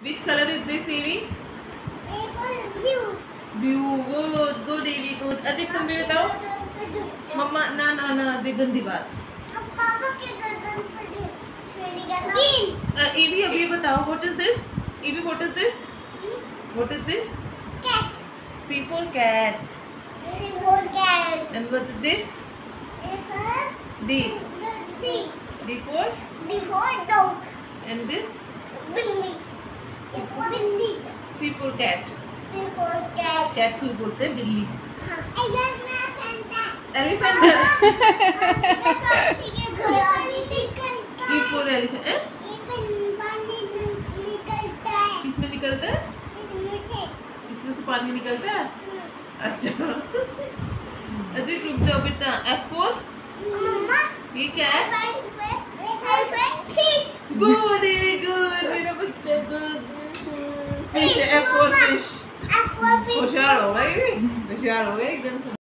Which color is this, Evie? Blue. Blue. Good, Evie. Good. अदिक तुम भी बताओ. मम्मा ना अदिक गंदी बात. अब पापा के गर्दन पर छेड़ेगा ना. Evie अब ये बताओ. What is this? Evie, what is this? What is this? Cat. C for cat. C for cat. And what is this? A for D. D. D for? D for dog. And this? बिल्ली. C for बिल्ली. C for cat. C for cat. Cat को बोलते हैं बिल्ली. Elephant. E for elephant. पानी निकलता है. किसमें निकलता है? इसमें से. इसमें से पानी निकलता है. अच्छा. अधिक रुक जाओ बेटा. F for? मम्मा. ये क्या है? Elephant. Fish. Good, very good. मेरा बच्चा good. Fish. F for fish. F for fish. होशियार हो गई. होशियार हो गई एकदम से.